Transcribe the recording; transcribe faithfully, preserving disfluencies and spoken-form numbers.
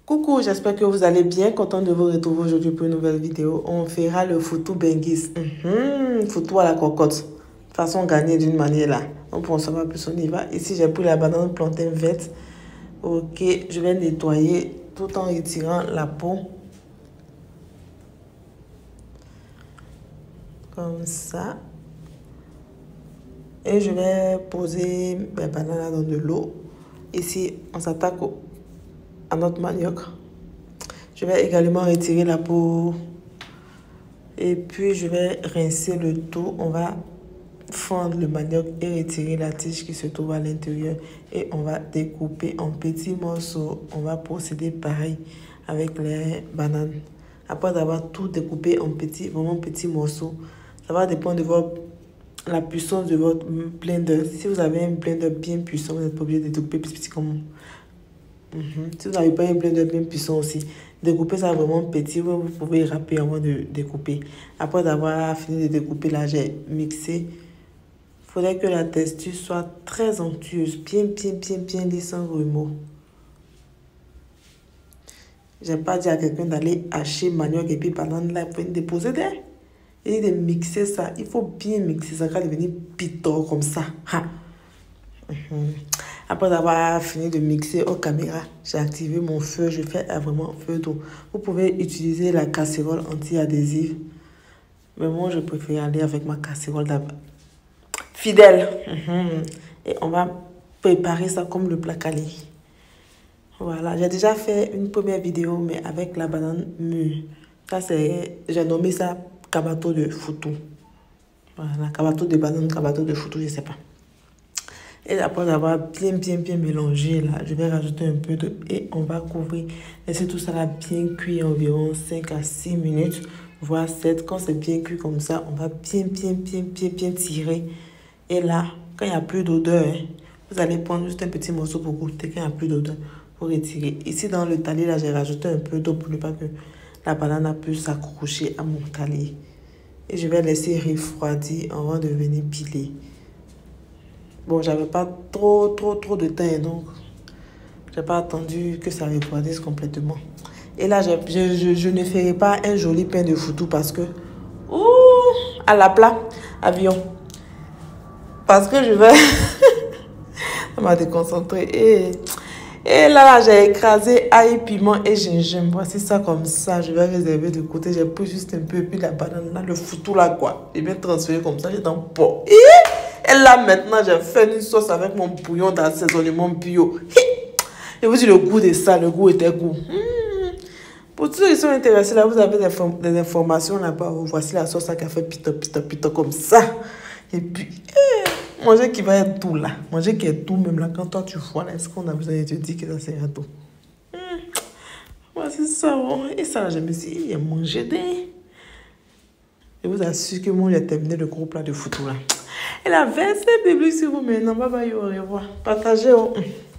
Coucou, j'espère que vous allez bien. Content de vous retrouver aujourd'hui pour une nouvelle vidéo. On fera le foutou benguis. Mm -hmm, foutou à la cocotte. Façon gagnée d'une manière là. Donc pour en savoir plus, on y va. Ici, j'ai pris la banane plantain verte. Ok, je vais nettoyer tout en retirant la peau. Comme ça. Et je vais poser mes bananes dans de l'eau. Ici, on s'attaque à notre manioc. Je vais également retirer la peau. Et puis, je vais rincer le tout. On va fendre le manioc et retirer la tige qui se trouve à l'intérieur. Et on va découper en petits morceaux. On va procéder pareil avec les bananes. Après avoir tout découpé en petits, vraiment petits morceaux, ça va dépendre de votre, la puissance de votre blender. Si vous avez un blender bien puissant, vous n'êtes pas obligé de découper petit petit comme... Mm-hmm. Si vous n'avez pas un blender bien puissant aussi, découper ça vraiment petit, vous pouvez râper avant de découper. Après avoir fini de découper, là, j'ai mixé. Il faudrait que la texture soit très onctueuse, bien, bien, bien, bien lisse, sans remords. Je n'ai pas dit à quelqu'un d'aller hacher manioc et puis banane là, il faut déposer derrière. Et de mixer ça, il faut bien mixer ça, quand devenir pitor comme ça. Ha. Mm-hmm. Après avoir fini de mixer aux caméras, j'ai activé mon feu, je fais vraiment feu d'eau. Vous pouvez utiliser la casserole anti-adhésive. Mais moi, je préfère aller avec ma casserole d'abord. Fidèle. Mm-hmm. Et on va préparer ça comme le plat calé. Voilà, j'ai déjà fait une première vidéo, mais avec la banane mûre. Ça, c'est... J'ai nommé ça kabato de foutou. Voilà, kabato de banane, kabato de foutou, je sais pas. Et après avoir bien, bien, bien mélangé, là, je vais rajouter un peu de... Et on va couvrir. Laisser tout ça là bien cuit environ cinq à six minutes, voire sept. Quand c'est bien cuit comme ça, on va bien, bien, bien, bien, bien tirer. Et là, quand il n'y a plus d'odeur, hein, vous allez prendre juste un petit morceau pour goûter. Quand il n'y a plus d'odeur, pour retirer. Ici, dans le talis, là, j'ai rajouté un peu d'eau pour ne pas que la banane puisse s'accrocher à mon talis. Et je vais laisser refroidir avant de venir piler. Bon, j'avais pas trop, trop, trop de temps, donc j'ai pas attendu que ça refroidisse complètement. Et là, je, je, je, je ne ferai pas un joli pain de foutou parce que... Ouh, à la plat, avion. Parce que je vais... Ça m'a déconcentré. Et, et là, là j'ai écrasé ail, piment et gingembre. Voici ça comme ça. Je vais réserver de côté. J'ai pris juste un peu. Et puis la banane, là, le foutou là, quoi. J'ai bien transféré comme ça. J'ai dans le pot. Et... Et là, maintenant, j'ai fait une sauce avec mon bouillon d'assaisonnement bio. Et vous dites le goût de ça, le goût était goût. Mmh. Pour ceux qui sont intéressés, là, vous avez des, des informations là-bas. Voici la sauce qui a fait pito, pito, pito comme ça. Et puis, eh, manger qui va être tout là. Manger qui est tout, même là, quand toi tu vois, là, est-ce qu'on a besoin de te dire que ça sert à tout? Mmh. Voici ça. Bon. Et ça, je me suis dit, il a mangé des... Je vous assure que moi, j'ai terminé le gros plat de foutou là. Et la verset biblique sur vous maintenant. Bye bye, au revoir. Partagez. Oh.